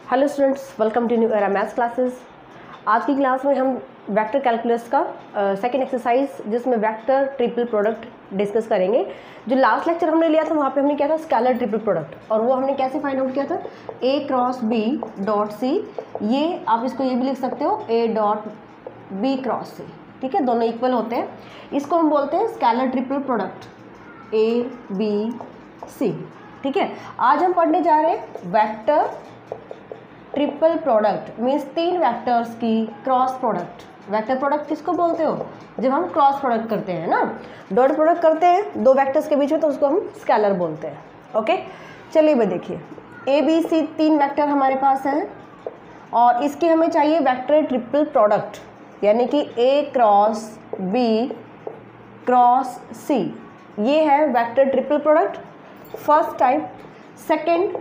Hello students, welcome to new era maths classes. आज की class में हम वेक्टर कैलकुलस का सेकंड एक्सरसाइज जिसमें वेक्टर ट्रिपल प्रोडक्ट डिस्कस करेंगे। जो लास्ट लेक्चर हमने लिया था वहाँ पे हमने क्या था, स्केलर ट्रिपल प्रोडक्ट, और वो हमने कैसे फाइंड आउट किया था, A cross B dot C. ये आप इसको ये भी लिख सकते हो A dot B cross C, ठीक है, दोनों इक्वल होते हैं। इसको हम बोलते हैं scalar triple product A B C, ठीक है। आज हम पढ़ने जा रहे हैं वेक्टर ट्रिपल प्रोडक्ट, मीन्स तीन वेक्टर्स की क्रॉस प्रोडक्ट। वेक्टर प्रोडक्ट किसको बोलते हो, जब हम क्रॉस प्रोडक्ट करते हैं ना, डॉट प्रोडक्ट करते हैं दो वेक्टर्स के बीच में, तो उसको हम स्केलर बोलते हैं। ओके, चलिए भाई देखिए, ए बी सी तीन वेक्टर हमारे पास हैं और इसके हमें चाहिए वेक्टर ट्रिपल प्रोडक्ट, यानी कि A cross B cross C. ये है vector triple product first type. Second,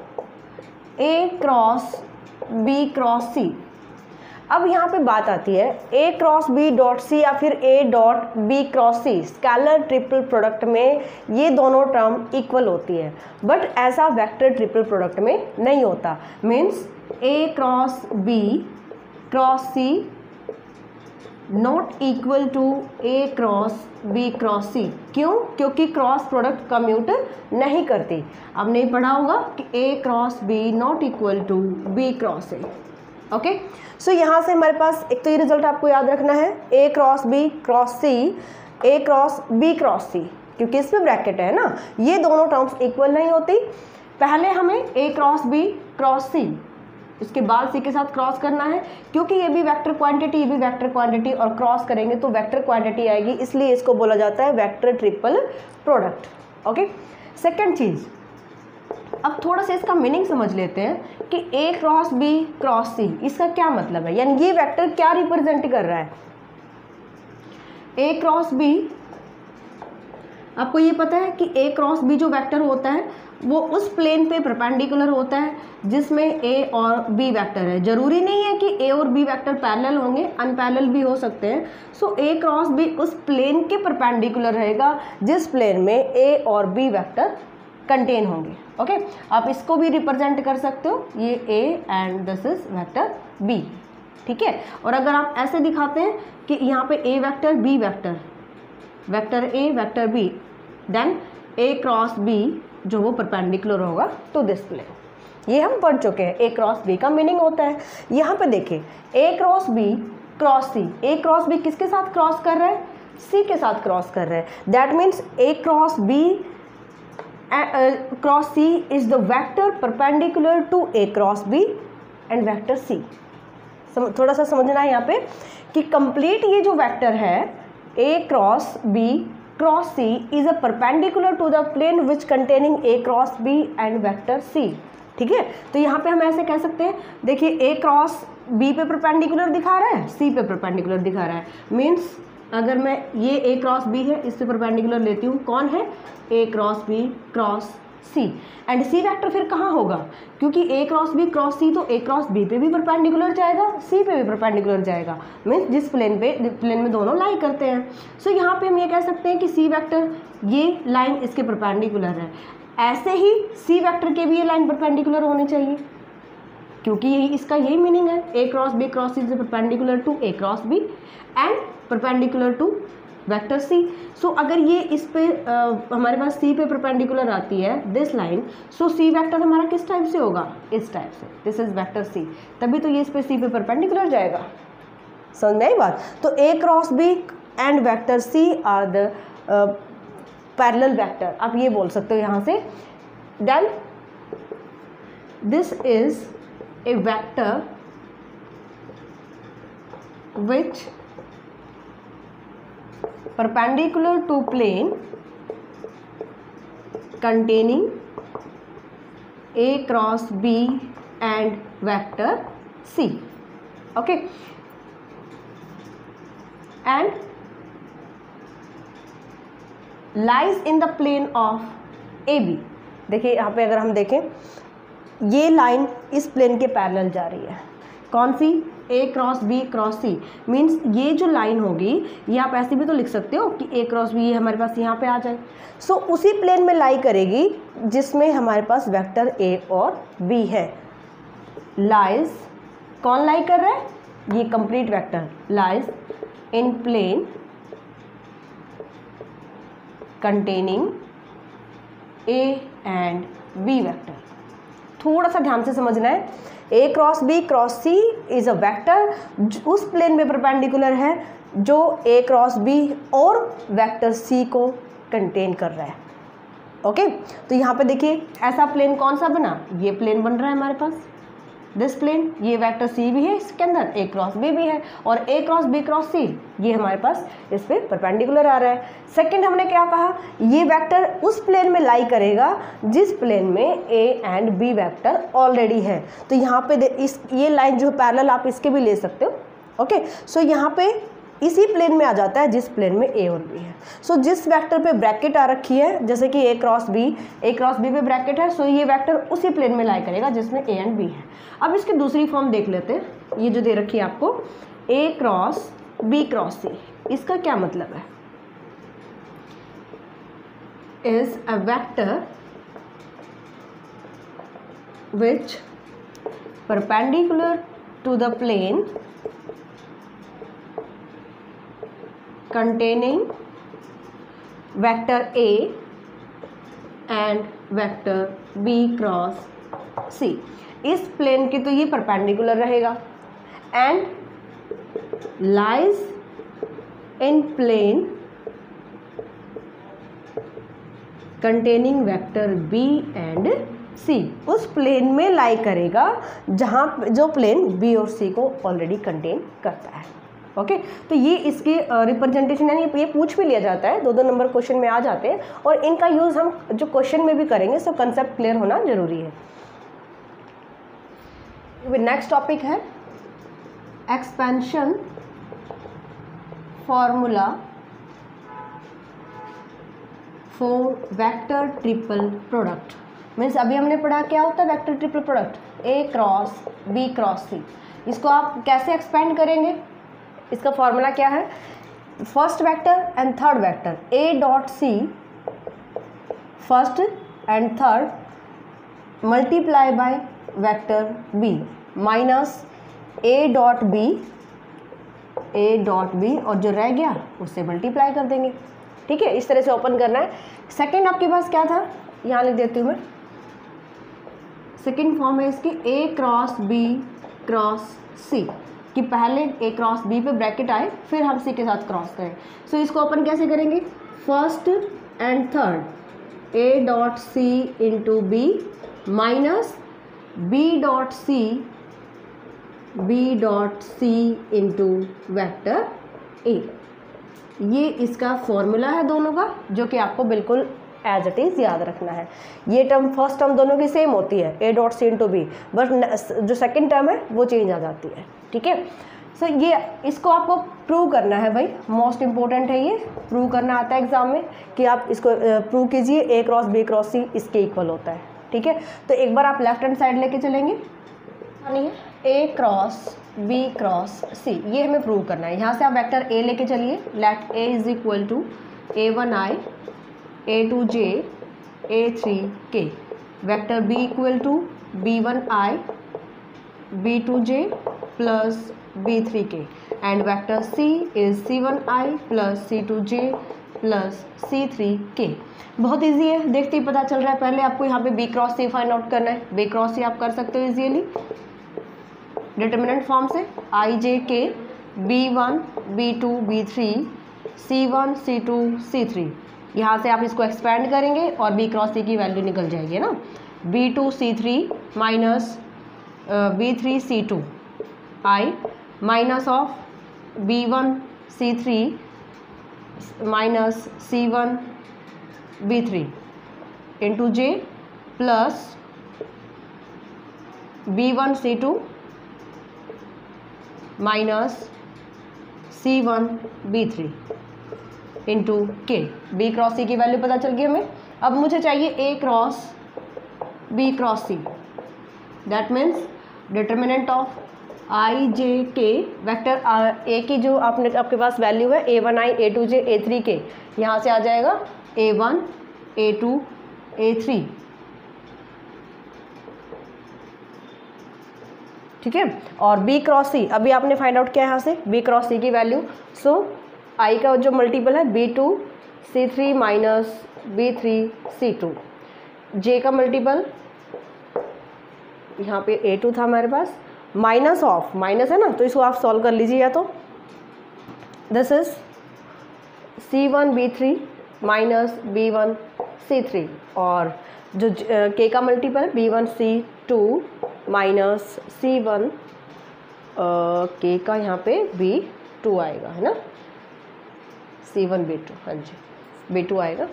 A cross B cross C. अब यहाँ पे बात आती है A cross B dot C या फिर A dot B cross C. Scalar triple product में ये दोनों टर्म इक्वल होती है, बट ऐसा वेक्टर ट्रिपल प्रोडक्ट में नहीं होता। Means A cross B cross C not equal to A cross B cross C. क्यों? क्योंकि क्रॉस प्रोडक्ट कम्यूट नहीं करती। आपने पढ़ा होगा कि A cross B not equal to B cross A. Okay, so यहाँ से हमारे पास एक तो ये रिजल्ट आपको याद रखना है, A cross B cross C, A cross B cross C, क्योंकि इसमें ब्रैकेट है ना, ये दोनों टर्म्स इक्वल नहीं होती। पहले हमें A cross B cross C, इसके बाद सी के साथ क्रॉस करना है, क्योंकि ये भी वेक्टर क्वांटिटी, ये भी वेक्टर क्वांटिटी, और क्रॉस करेंगे तो वेक्टर क्वांटिटी आएगी, इसलिए इसको बोला जाता है vector triple product. Okay, second चीज, अब थोड़ा सा इसका मीनिंग समझ लेते हैं कि A cross B cross C, इसका क्या मतलब है, यानी ये वेक्टर क्या रिप्रेजेंट कर रहा है। ए क्रॉस बी, आपको ये पता है कि ए क्रॉस बी जो वेक्टर होता है वो उस प्लेन पे परपेंडिकुलर होता है जिसमें ए और बी वेक्टर है। जरूरी नहीं है कि ए और बी वेक्टर पैरेलल होंगे, अनपैरेलल भी हो सकते हैं। सो ए क्रॉस बी उस प्लेन के परपेंडिकुलर रहेगा जिस प्लेन में ए और बी वेक्टर कंटेन होंगे। ओके, आप इसको भी रिप्रेजेंट कर सकते हो, ये A and this is vector B, ठीक है। और अगर आप ऐसे दिखाते हैं कि यहाँ पे A vector B vector, vector A vector B, then A cross B जो वो परपेंडिकुलर होगा टू दिस प्लेन, ये हम पढ़ चुके हैं। ए क्रॉस बी का मीनिंग होता है, यहाँ पे देखिए A cross B cross C, A cross B किसके साथ क्रॉस कर रहा है, सी के साथ क्रॉस कर रहा है। That means A cross B cross C is the vector perpendicular to A cross B and vector C. थोड़ा सा समझना है यहाँ पे कि कंप्लीट ये जो वेक्टर है A cross B cross C is a perpendicular to the plane which containing A cross B and vector C, ठीक है। तो यहाँ पे हम ऐसे कह सकते हैं, देखिए ए क्रॉस बी पे परपेंडिकुलर दिखा रहा है, सी पे परपेंडिकुलर दिखा रहा है। मीन्स अगर मैं ये ए क्रॉस बी है, इस पे परपेंडिकुलर लेती हूँ, कौन है, A cross B cross C, and C vector फिर कहाँ होगा, क्योंकि A cross B cross C, तो ए क्रॉस बी पे भी परपेंडिकुलर जाएगा, सी पे भी परपेंडिकुलर जाएगा, मीन्स जिस प्लेन में दोनों लाई करते हैं। सो यहाँ पे हम ये कह सकते हैं कि सी वेक्टर ये लाइन इसके परपेंडिकुलर है। ऐसे ही सी वेक्टर के भी ये लाइन परपेंडिकुलर होनी चाहिए, क्योंकि यही इसका यही मीनिंग है, A cross B cross C is perpendicular to A cross B and perpendicular to vector C. So अगर ये इस पे हमारे पास सी पे परपेंडिकुलर आती है this line, so C vector हमारा किस टाइप से होगा, इस टाइप से, दिस इज वेक्टर सी, तभी तो ये इस पे सी पे परपेंडिकुलर जाएगा। समझ में आई बात? तो A cross B and vector C are the parallel vector, आप ये बोल सकते हो यहाँ से। Then this is a vector which perpendicular to plane containing A cross B and vector C. Okay, and lies in the plane of AB. देखिए यहाँ पे अगर हम देखें, ये लाइन इस प्लेन के पैरेलल जा रही है, कौन सी, A cross B cross C. Means ये जो लाइन होगी, ये आप ऐसे भी तो लिख सकते हो कि ए क्रॉस बी हमारे पास यहाँ पे आ जाए। सो उसी प्लेन में लाई करेगी जिसमें हमारे पास वेक्टर ए और बी है। लाइज, कौन लाई कर रहा है, ये complete vector lies in plane containing A and B vector. थोड़ा सा ध्यान से समझना है, A cross B cross C is a vector उस प्लेन में परपेंडिकुलर है जो ए क्रॉस बी और वेक्टर सी को कंटेन कर रहा है। ओके, तो यहाँ पे देखिए ऐसा प्लेन कौन सा बना, ये प्लेन बन रहा है हमारे पास, दिस प्लेन, ये वेक्टर सी भी है इसके अंदर, ए क्रॉस बी भी है, और A cross B cross C ये हमारे पास इस पे परपेंडिकुलर आ रहा है। सेकंड हमने क्या कहा, ये वेक्टर उस प्लेन में लाई करेगा जिस प्लेन में A and B vector already है। तो यहाँ पे इस ये लाइन जो पैरेलल आप इसके भी ले सकते हो। ओके, सो यहाँ पे इसी प्लेन में आ जाता है जिस प्लेन में ए और बी है। सो जिस वेक्टर पे ब्रैकेट आ रखी है, जैसे कि ए क्रॉस बी पे ब्रैकेट है, सो ये वेक्टर उसी प्लेन में लाई करेगा जिसमें ए एंड बी है। अब इसकी दूसरी फॉर्म देख लेते हैं, ये जो दे रखी है आपको A cross B cross C, इसका क्या मतलब है, is a vector which perpendicular to the plane containing vector A and vector B cross C। इस प्लेन के तो ये परपेंडिकुलर रहेगा and lies in plane containing vector B and C, उस प्लेन में लाई करेगा जहाँ जो प्लेन B और C को ऑलरेडी कंटेन करता है। ओके, तो ये इसकी रिप्रेजेंटेशन, यानी ये पूछ भी लिया जाता है, 2-2 नंबर क्वेश्चन में आ जाते हैं, और इनका यूज़ हम जो क्वेश्चन में भी करेंगे, सो कंसेप्ट क्लियर होना जरूरी है। नेक्स्ट टॉपिक है expansion formula for vector triple product. Means अभी हमने पढ़ा क्या होता है vector triple product, A cross B cross C. इसको आप कैसे एक्सपेंड करेंगे, इसका फॉर्मूला क्या है, first vector and third vector A dot C first and third multiply by vector B minus A dot B और जो रह गया उससे मल्टीप्लाई कर देंगे। ठीक है, इस तरह से ओपन करना है। सेकंड आपके पास क्या था, यहाँ लिख देती हूँ मैं, सेकंड फॉर्म है इसकी A cross B cross C, कि पहले ए क्रॉस बी पे ब्रैकेट आए फिर हम सी के साथ क्रॉस करें। सो इसको ओपन कैसे करेंगे, first and third A dot C into B minus B dot C into vector A. ये इसका फॉर्मूला है दोनों का, जो कि आपको बिल्कुल एज इट इज़ याद रखना है। ये टर्म फर्स्ट टर्म दोनों की सेम होती है, A dot C into B, but जो सेकंड टर्म है वो चेंज आ जाती है। ठीक है, सो ये इसको आपको प्रूव करना है भाई, मोस्ट इंपॉर्टेंट है, ये प्रूव करना आता है एग्जाम में कि आप इसको प्रूव कीजिए A cross B cross C इसके इक्वल होता है। ठीक है, तो एक बार आप लेफ्ट हैंड साइड लेके चलेंगे, A cross B cross C, ये हमें प्रूव करना है। यहाँ से आप वेक्टर ए लेके चलिए, let A is equal to a1i a2j a3k, vector b equal to b1i b2j plus b3k and vector c is c1i plus c2j plus c3k। बहुत इजी है, देखते ही पता चल रहा है। पहले आपको यहाँ पे b cross c find out करना है, b क्रॉस c आप कर सकते हो इजीली डिटर्मिनेंट फॉर्म से, i j k b1 b2 b3 c1 c2 c3। यहाँ से आप इसको एक्सपेंड करेंगे और b क्रॉस c की वैल्यू निकल जाएगी ना, b2 c3 minus b3 c2 i minus of b1 c3 minus c1 b3 into j plus b1 c2 minus c1 b3 into K. B cross C की value पता चल गई हमें। अब मुझे चाहिए A cross B cross C, that means determinant of I J K vector ए की जो आपके पास वैल्यू है a1i a2j a3k, यहाँ से आ जाएगा a1 a2 a3 ठीक है। और बी क्रॉस सी अभी आपने फाइंड आउट किया यहाँ से बी क्रॉस सी की वैल्यू। सो आई का जो मल्टीपल है B2C3 माइनस B3C2, जे का मल्टीपल यहाँ पे A2 था हमारे पास, माइनस ऑफ, माइनस है ना तो इसको आप सॉल्व कर लीजिए। या तो this is C1B3 minus B1C3 और जो के का मल्टीपल B1C2 माइनस C1 के का यहाँ पे B2 आएगा, है ना, C1B2, हाँ जी B2 आएगा।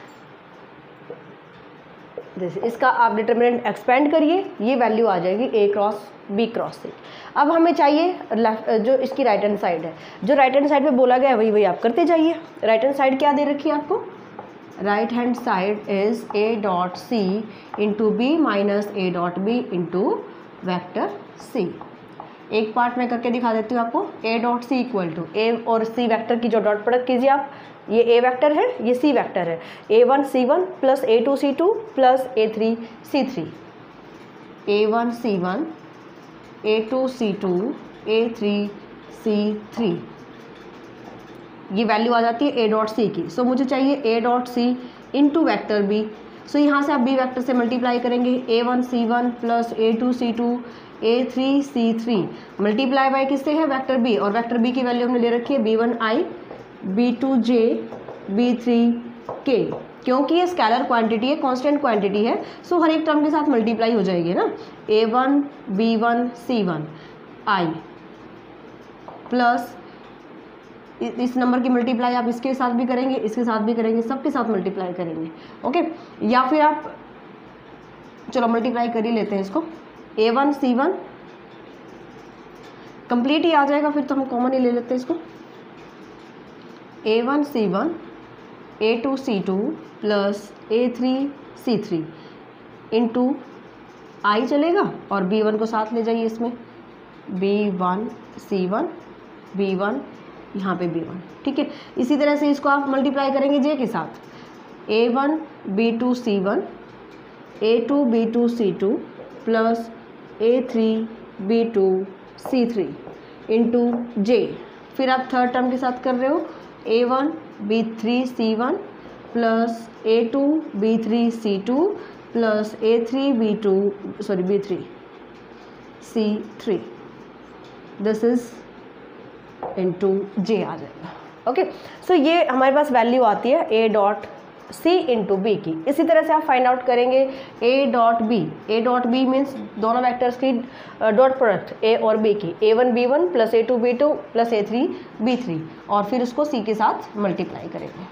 जैसे इसका आप डिटर्मिनेंट एक्सपेंड करिए, ये वैल्यू आ जाएगी A cross B cross C। अब हमें चाहिए जो इसकी राइट हैंड साइड है, जो राइट हैंड साइड पे बोला गया है वही आप करते जाइए। राइट हैंड साइड क्या दे रखी है आपको, right hand side is A dot C into B minus A dot B into vector C। एक पार्ट में करके दिखा देती हूँ आपको। A dot C equal to A और C वैक्टर की जो डॉट प्रोडक्ट कीजिए आप, ये A वेक्टर है, ये C वेक्टर है, A1C1 plus A2C2 plus A3C3, A1C1 A2C2 A3C3, ये वैल्यू आ जाती है A डॉट C की। सो मुझे चाहिए A dot C into vector B। So यहाँ से आप B वेक्टर से मल्टीप्लाई करेंगे, A1C1 plus A2C2 A3C3 multiply by किससे है, वेक्टर B, और वेक्टर B की वैल्यू हमने ले रखी है B1I B2J B3K, क्योंकि ये स्केलर क्वांटिटी है, कांस्टेंट क्वांटिटी है, सो हर एक टर्म के साथ मल्टीप्लाई हो जाएगी ना। A1 B1 C1 I plus इस नंबर की मल्टीप्लाई आप इसके साथ भी करेंगे, इसके साथ भी करेंगे, सबके साथ मल्टीप्लाई करेंगे, ओके। या फिर आप चलो मल्टीप्लाई कर ही लेते हैं इसको, A1 C1 कंप्लीट ही आ जाएगा, फिर तो हम कॉमन ही ले लेते हैं इसको, A1 C1 A2 C2 plus A3 C3 into I चलेगा और B1 को साथ ले जाइए इसमें, B1 C1 B1 यहाँ पे B1, ठीक है। इसी तरह से इसको आप मल्टीप्लाई करेंगे J के साथ, A1 B2 C1 A2 B2 C2 plus A3 B2 C3 into J। फिर आप थर्ड टर्म के साथ कर रहे हो, A1 B3 C1 plus A2 B3 C2 plus A3 B3 C3, this is into J आ जाएगा, ओके। सो ये हमारे पास वैल्यू आती है A dot C into B की। इसी तरह से आप फाइंड आउट करेंगे A dot B। A dot B means दोनों वेक्टर्स की डॉट प्रोडक्ट A और B की, A1 B1 plus A2 B2 plus A3 B3, और फिर उसको C के साथ मल्टीप्लाई करेंगे,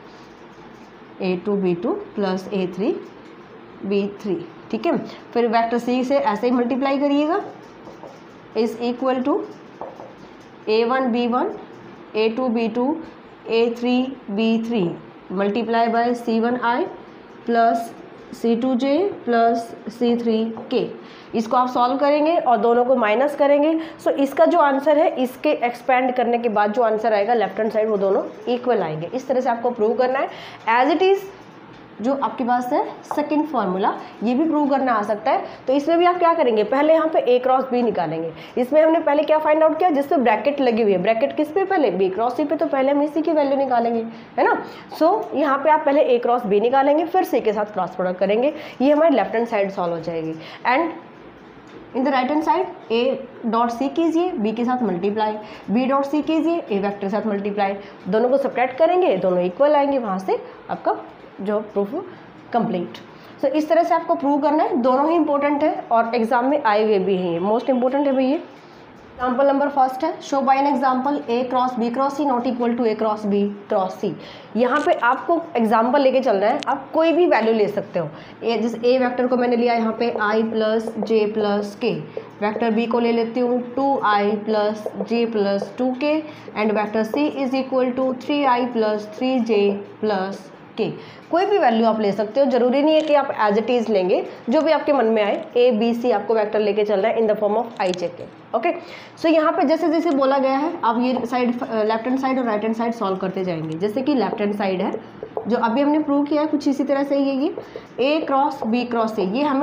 A2 B2 plus A3 B3, ठीक है। फिर वेक्टर C से ऐसे ही मल्टीप्लाई करिएगा, is equal to A1 B1 A2 B2 A3 B3 multiply by C1I plus C2J plus C3K। इसको आप सॉल्व करेंगे और दोनों को माइनस करेंगे। सो इसका जो आंसर है, इसके एक्सपेंड करने के बाद जो आंसर आएगा लेफ्ट हैंड साइड, वो दोनों इक्वल आएंगे। इस तरह से आपको प्रूव करना है। एज इट इज़ जो आपके पास है सेकंड फार्मूला, ये भी प्रूव करना आ सकता है। तो इसमें भी आप क्या करेंगे, पहले यहाँ पे A क्रॉस B निकालेंगे। इसमें हमने पहले क्या फाइंड आउट किया, जिसपे ब्रैकेट लगी हुई है, ब्रैकेट किस पे, पहले B क्रॉस C पे, तो पहले हम इसी की वैल्यू निकालेंगे, है ना। सो यहाँ पे आप पहले A क्रॉस B निकालेंगे, फिर C के साथ क्रॉस प्रोडक्ट करेंगे, ये हमारी लेफ्ट हैंड साइड सॉल्व हो जाएगी। And in the right hand side A dot C कीजिए, B के साथ मल्टीप्लाई, B डॉट C कीजिए, A वेक्टर के साथ मल्टीप्लाई, दोनों को सब्ट्रैक्ट करेंगे, दोनों इक्वल आएंगे, वहाँ से आपका जो प्रूफ कंप्लीट। सो इस तरह से आपको प्रूव करना है। दोनों ही इंपॉर्टेंट है और एग्जाम में आए हुए भी हैं, मोस्ट इंपॉर्टेंट है भैया। एग्जाम्पल नंबर फर्स्ट है, show by an example A cross B cross C not equal to A cross B cross C। यहाँ पे आपको एग्जाम्पल लेके चलना है, आप कोई भी वैल्यू ले सकते हो। जिस A वेक्टर को मैंने लिया यहाँ पे I plus J plus K, vector B को ले लेती हूँ 2I plus J plus 2K and vector C is equal to 3I plus 3J plus K। कोई भी वैल्यू आप ले सकते हो, जरूरी नहीं है कि आप एज इट इज़ लेंगे, जो भी आपके मन में आए। A B C आपको वेक्टर लेके चलना है in the form of I J K, okay. So यहाँ पे जैसे जैसे बोला गया है, आप ये साइड लेफ्ट हैंड साइड और राइट हैंड साइड सॉल्व करते जाएंगे। जैसे कि लेफ्ट हैंड साइड है जो अभी हमने प्रूव किया है, कुछ इसी तरह से ये A cross B cross C, ये हमें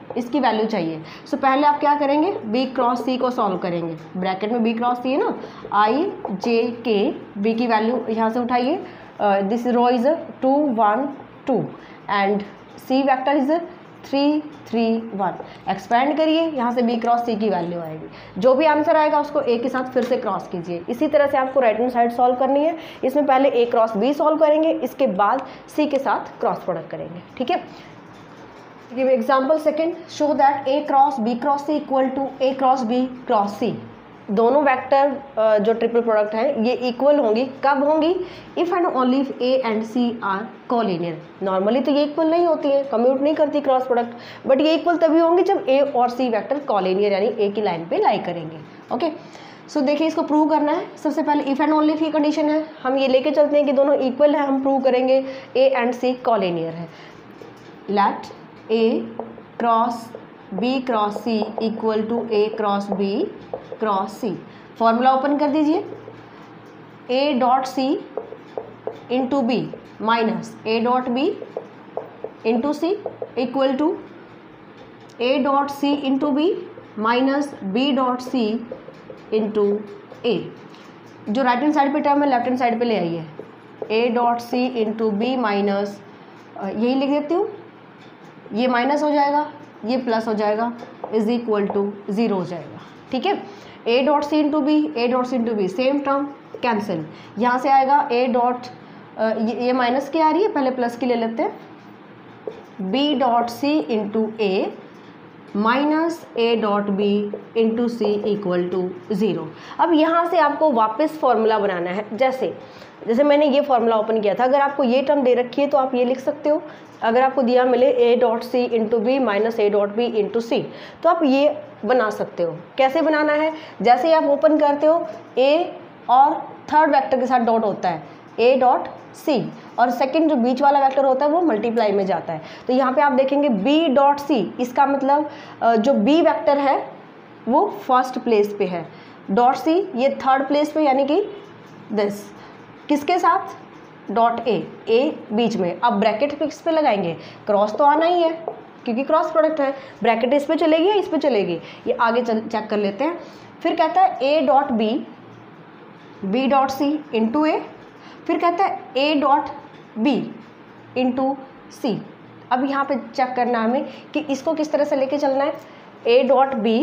इसकी वैल्यू चाहिए। सो पहले आप क्या करेंगे, बी क्रॉस सी को सॉल्व करेंगे। ब्रैकेट में बी क्रॉस सी है ना, आई जे के, बी की वैल्यू यहाँ से उठाइए, this row is 2 1 2 and C vector is 3 3 1। Expand करिए, यहाँ से बी क्रॉस सी की वैल्यू आएगी। जो भी आंसर आएगा उसको ए के साथ फिर से क्रॉस कीजिए। इसी तरह से आपको राइट हैंड साइड सॉल्व करनी है। इसमें पहले ए क्रॉस बी सॉल्व करेंगे, इसके बाद सी के साथ क्रॉस प्रोडक्ट करेंगे। ठीक है, give example second, show that A cross B cross C equal to A cross B cross C. दोनों वेक्टर जो ट्रिपल प्रोडक्ट है ये इक्वल होंगी। कब होंगी, if and only if A and C are collinear. Normally तो ये equal नहीं होती है, कम्यूट नहीं करती क्रॉस प्रोडक्ट, बट ये इक्वल तभी होंगी जब ए और सी वेक्टर कोलिनियर यानी ए की लाइन पे लाई करेंगे। ओके, सो देखिए इसको प्रूव करना है। सबसे पहले इफ एंड ओनली इफ की कंडीशन है, हम ये लेके चलते हैं कि दोनों इक्वल है, हम प्रूव करेंगे ए एंड सी कोलिनियर है। Let A cross B cross C equal to A cross B cross C. Formula open कर दीजिए, A dot C into B minus A dot B into C equal to A dot C into B minus B dot C into A. जो right hand side पे term है left hand side पे ले आइए, A dot C into B minus, यही लिख देती हूँ, ये माइनस हो जाएगा, ये प्लस हो जाएगा, इज इक्वल टू 0 हो जाएगा। ठीक है, A dot C into B, A dot C into B, same term cancel. यहाँ से आएगा ए डॉट, ये माइनस की आ रही है, पहले प्लस की ले लेते हैं, B dot C into A minus A dot B into C equal to 0। अब यहाँ से आपको वापस फॉर्मूला बनाना है। जैसे मैंने ये फॉर्मूला ओपन किया था, अगर आपको ये टर्म दे रखी है तो आप ये लिख सकते हो। अगर आपको दिया मिले A dot C into B minus A dot B into C, तो आप ये बना सकते हो। कैसे बनाना है, जैसे ही आप ओपन करते हो ए और थर्ड वेक्टर के साथ डॉट होता है, ए डॉट सी, और सेकंड जो बीच वाला वेक्टर होता है वो मल्टीप्लाई में जाता है। तो यहाँ पे आप देखेंगे बी डॉट सी, इसका मतलब जो बी वेक्टर है वो फर्स्ट प्लेस पे है, डॉट सी ये थर्ड प्लेस पे, यानी कि दिस किसके साथ, डॉट ए बीच में। अब ब्रैकेट किस पे लगाएंगे, क्रॉस तो आना ही है क्योंकि क्रॉस प्रोडक्ट है। ब्रैकेट इस पे चलेगी या इस पे चलेगी, ये आगे चेक कर लेते हैं। फिर कहता है A dot B, B dot C into A, फिर कहता है A dot B into C. अब यहाँ पे चेक करना है हमें कि इसको किस तरह से लेके चलना है, ए डॉट बी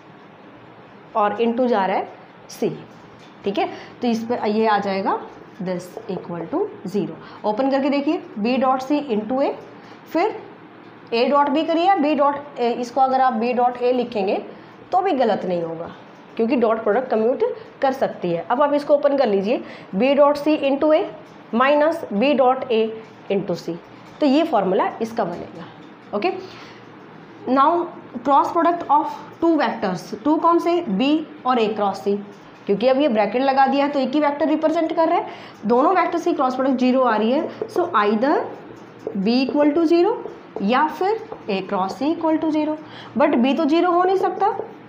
और इंटू जा रहा है सी। ठीक है, तो इस पर ये आ जाएगा दिस इक्वल टू 0। ओपन करके देखिए, B dot C into A, फिर ए डॉट बी करिए, बी डॉट ए, इसको अगर आप बी डॉट ए लिखेंगे तो भी गलत नहीं होगा क्योंकि डॉट प्रोडक्ट कम्यूट कर सकती है। अब आप इसको ओपन कर लीजिए, B dot C into A minus B dot A into C, तो ये फॉर्मूला इसका बनेगा। Okay, now cross product of two vectors, two कौन से, बी और ए क्रॉस सी, क्योंकि अब ये ब्रैकेट लगा दिया है तो एक ही वेक्टर रिप्रेजेंट कर रहा है, दोनों वेक्टर्स की क्रॉस प्रोडक्ट 0 आ रही है। So either B equal to 0 या फिर A cross C equal to 0, but B तो 0 हो नहीं सकता।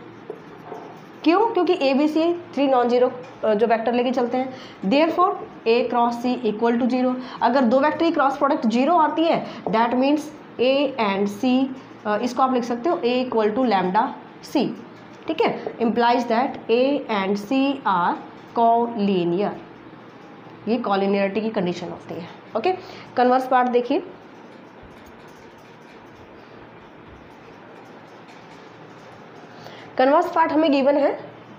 क्यों, क्योंकि A B C 3 non zero जो वेक्टर लेके चलते हैं। Therefore A cross C equal to 0। अगर दो वेक्टर की क्रॉस प्रोडक्ट 0 आती है that means A and C, इसको आप लिख सकते हो A equal to lambda C. ठीक है, implies that A and C are collinear, ये कोलिनियरिटी की कंडीशन होती है। ओके, कन्वर्स पार्ट देखिए, कन्वर्स पार्ट हमें गिवन है,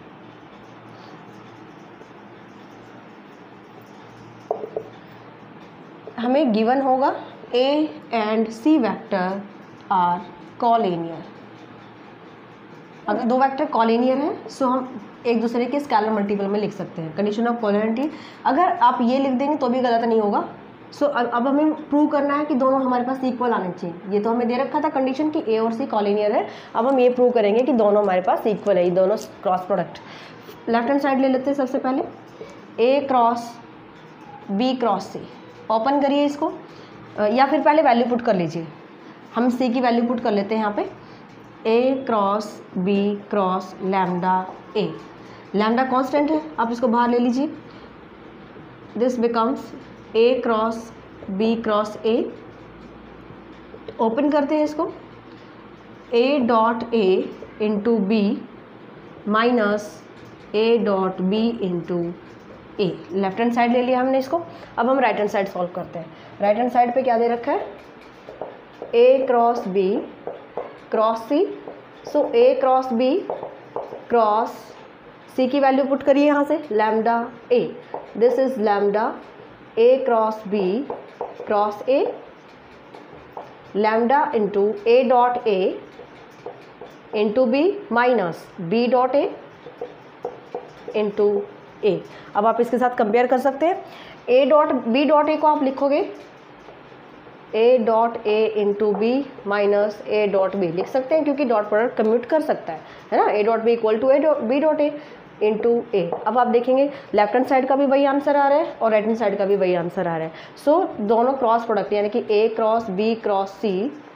हमें गिवन होगा A and C vector are collinear. अगर दो वेक्टर कॉलिनियर हैं सो हम एक दूसरे के स्केलर मल्टीपल में लिख सकते हैं। कंडीशन ऑफ कोलिनियरिटी, अगर आप ये लिख देंगे तो भी गलत नहीं होगा। सो अब हमें प्रूव करना है कि दोनों हमारे पास इक्वल आने चाहिए। ये तो हमें दे रखा था कंडीशन कि ए और सी कॉलिनियर है, अब हम ये प्रूव करेंगे कि दोनों हमारे पास इक्वल है, ये दोनों cross product. Left hand side ले लेते हैं सबसे पहले, A cross B cross C. Open करिए इसको, या फिर पहले वैल्यू पुट कर लीजिए। हम सी की वैल्यू पुट कर लेते हैं यहाँ पे, A cross B cross lambda A. Lambda constant है, आप इसको बाहर ले लीजिए। This becomes A cross B cross A. Open करते हैं इसको, A dot A into B minus A dot B into A. Left hand side ले लिया हमने इसको। अब हम राइट हैंड साइड सॉल्व करते हैं। राइट हैंड साइड पे क्या दे रखा है, A cross B cross C. So A cross B cross C की वैल्यू पुट करिए यहाँ से, lambda A. This is lambda A cross B cross A, lambda into A dot A into B minus B dot A into A. अब आप इसके साथ compare कर सकते हैं। A dot B dot A को आप लिखोगे A dot A into B minus A dot B लिख सकते हैं, क्योंकि डॉट प्रोडक्ट कम्यूट कर सकता है ना। A dot B equal to A B dot A into A. अब आप देखेंगे लेफ्ट हैंड साइड का भी वही आंसर आ रहा है और राइट हैंड साइड का भी वही आंसर आ रहा है। सो दोनों क्रॉस प्रोडक्ट यानी कि A cross B cross C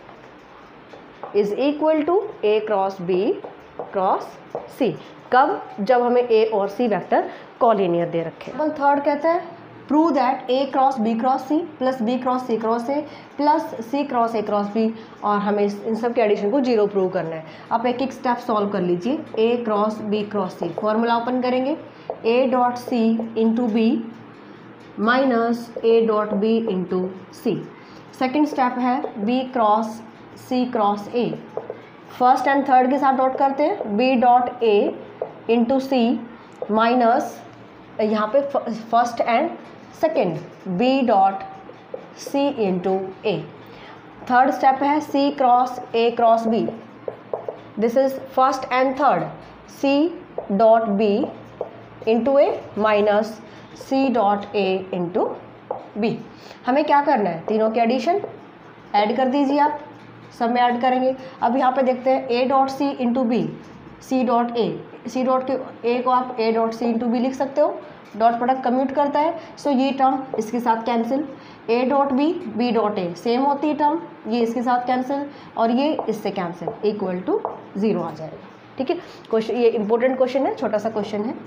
is equal to A cross B cross C. कब? जब हमें ए और सी वेक्टर कॉलिनियर दे रखे। थर्ड कहता है prove that A cross B cross C plus B cross C cross A plus C cross A cross B, और हमें इन सब के एडिशन को 0 प्रूव करना है। आप एक एक स्टेप सॉल्व कर लीजिए। A cross B cross C, formula open करेंगे, A dot C into B minus A dot B into C. Second step है B cross C cross A. First and third के साथ डॉट करते हैं, B dot A into C minus यहाँ पे first and second B dot C into A. Third step है C cross A cross B. This is first and third C dot B into A minus C dot A into B. हमें क्या करना है, तीनों के addition add कर दीजिए। आप सब में ऐड करेंगे। अब यहाँ पे देखते हैं A dot C into B C dot A. C dot के ए को आप A dot C into B लिख सकते हो, डॉट प्रोडक्ट कम्यूट करता है। सो ये टर्म इसके साथ cancel, A dot B dot A same होती है टर्म, ये इसके साथ कैंसिल और ये इससे कैंसिल, इक्वल टू 0 आ जाएगा। ठीक है, क्वेश्चन ये इंपॉर्टेंट क्वेश्चन है, छोटा सा क्वेश्चन है।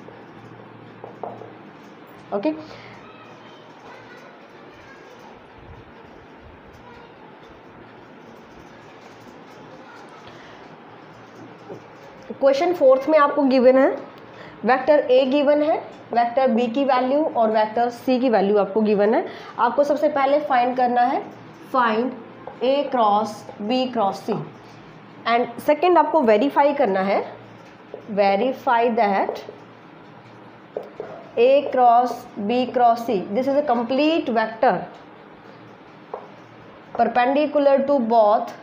ओके क्वेश्चन फोर्थ में आपको गिवन है वेक्टर ए गिवन है, वेक्टर बी की वैल्यू और वेक्टर सी की वैल्यू आपको गिवन है। आपको सबसे पहले फाइंड करना है, find A cross B cross C, and second आपको वेरीफाई करना है, verify that A cross B cross C this is a complete vector perpendicular to both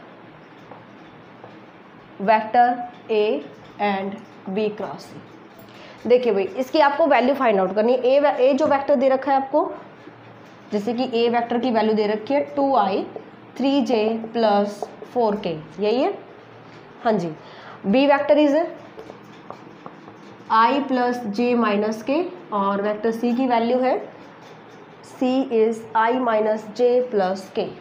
vector A and B cross C. देखिए भाई, इसकी आपको value find out करनी है। ए जो वेक्टर दे रखा है आपको, जैसे कि ए वेक्टर की वैल्यू दे रखी है 2i 3j प्लस 4k, यही है। हाँ जी। B vector is i plus j minus k, और वेक्टर सी की वैल्यू है c is i minus j plus k.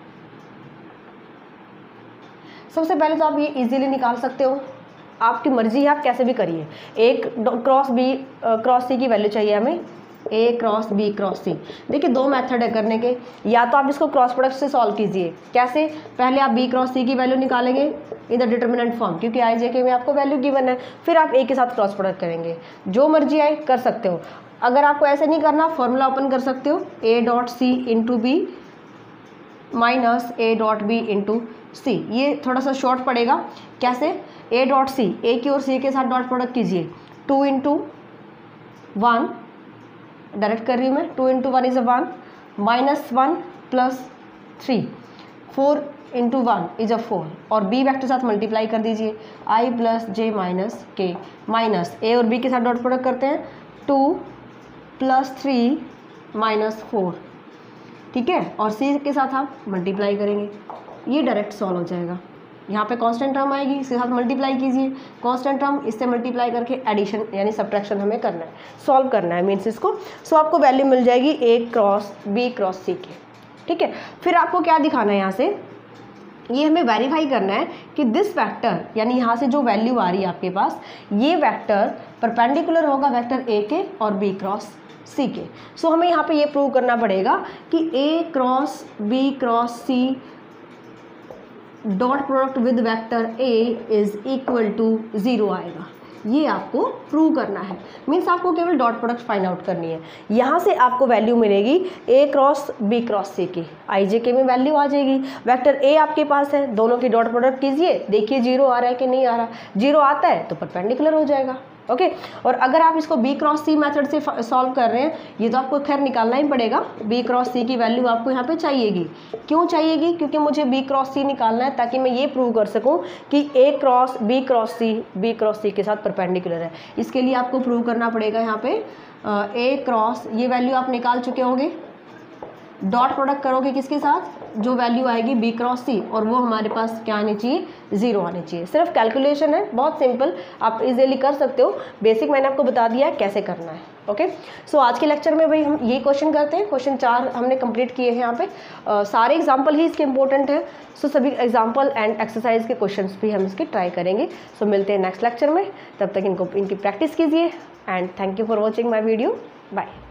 सबसे पहले तो आप ये इजीली निकाल सकते हो, आपकी मर्जी है, आप कैसे भी करिए। एक क्रॉस बी क्रॉस सी की वैल्यू चाहिए हमें, A cross B cross C. देखिए दो मेथड है करने के, या तो आप इसको क्रॉस प्रोडक्ट से सॉल्व कीजिए। कैसे? पहले आप बी क्रॉस सी की वैल्यू निकालेंगे इन द डिटर्मिनेंट फॉर्म, क्योंकि आई जे के में आपको वैल्यू गिवन है। फिर आप ए के साथ क्रॉस प्रोडक्ट करेंगे, जो मर्जी आए कर सकते हो। अगर आपको ऐसे नहीं करना, फॉर्मूला ओपन कर सकते हो, A dot C into B minus A dot B into C. ये थोड़ा सा शॉर्ट पड़ेगा। कैसे? ए डॉट सी, ए की और सी के साथ डॉट प्रोडक्ट कीजिए, 2 इंटू 1 डायरेक्ट कर रही हूँ मैं, 2 into 1 is a 1 minus 1 plus 3, 4 into 1 is a 4, और बी वेक्टर साथ मल्टीप्लाई कर दीजिए, I plus J minus K, minus A और बी के साथ डॉट प्रोडक्ट करते हैं, 2 प्लस 3 माइनस 4, ठीक है, और सी के साथ आप मल्टीप्लाई करेंगे, ये डायरेक्ट सॉल्व हो जाएगा। यहाँ पे कांस्टेंट टर्म आएगी, इसके साथ मल्टीप्लाई कीजिए, कांस्टेंट टर्म इससे मल्टीप्लाई करके एडिशन यानी सब्ट्रैक्शन हमें करना है, सॉल्व करना है मीन्स इसको। सो आपको वैल्यू मिल जाएगी A cross B cross C की, ठीक है। फिर आपको क्या दिखाना है यहाँ से, ये हमें वेरीफाई करना है कि दिस वेक्टर यानी यहाँ से जो वैल्यू आ रही है आपके पास, ये वेक्टर परपेंडिकुलर होगा वेक्टर ए के और बी क्रॉस सी के। सो हमें यहाँ पे ये प्रूव करना पड़ेगा कि A cross B cross C dot product with vector A is equal to 0 आएगा। ये आपको प्रूव करना है, मीन्स आपको केवल डॉट प्रोडक्ट फाइंड आउट करनी है। यहाँ से आपको वैल्यू मिलेगी A cross B cross C की, आई जे के में वैल्यू आ जाएगी। वेक्टर ए आपके पास है, दोनों की डॉट प्रोडक्ट कीजिए, देखिए 0 आ रहा है कि नहीं आ रहा। 0 आता है तो परपेंडिकुलर हो जाएगा। ओके और अगर आप इसको बी क्रॉस सी मेथड से सॉल्व कर रहे हैं, ये तो आपको खैर निकालना ही पड़ेगा। बी क्रॉस सी की वैल्यू आपको यहाँ पे चाहिएगी। क्यों चाहिएगी? क्योंकि मुझे बी क्रॉस सी निकालना है ताकि मैं ये प्रूव कर सकूं कि ए क्रॉस सी के साथ परपेंडिकुलर है। इसके लिए आपको प्रूव करना पड़ेगा यहाँ पे ए क्रॉस, ये वैल्यू आप निकाल चुके होंगे। डॉट प्रोडक्ट करोगे किसके साथ? जो वैल्यू आएगी बी क्रॉस सी, और वो हमारे पास क्या आनी चाहिए? 0 आनी चाहिए। सिर्फ कैलकुलेशन है, बहुत सिंपल, आप इजीली कर सकते हो। बेसिक मैंने आपको बता दिया है कैसे करना है। ओके सो आज के लेक्चर में भाई हम ये क्वेश्चन करते हैं। क्वेश्चन 4 हमने कंप्लीट किए हैं यहाँ पे। सारे एग्जाम्पल ही इसके इंपॉर्टेंट है। सो सभी एग्जाम्पल एंड एक्सरसाइज के क्वेश्चन भी हम इसके ट्राई करेंगे। सो मिलते हैं नेक्स्ट लेक्चर में, तब तक इनकी प्रैक्टिस कीजिए and thank you for watching my video. Bye.